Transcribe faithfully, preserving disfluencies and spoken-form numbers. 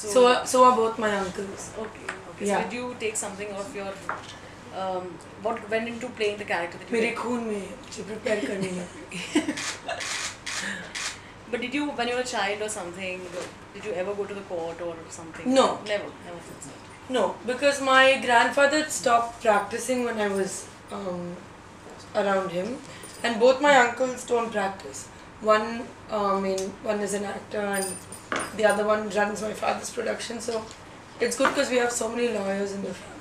So, So, are- so are both my uncles. okay, okay. Yeah. So did you take something of your, um, what went into playing the character that you मेरे did? खून में है, मुझे prepare करनी है. But did you, when you were a child or something, did you ever go to the court or something? No. Never, never did so. No, because my grandfather stopped practicing when I was um, around him, and both my uncles don't practice. One, um, in one is an actor, and the other one runs my father's production. So it's good because we have so many lawyers in the family.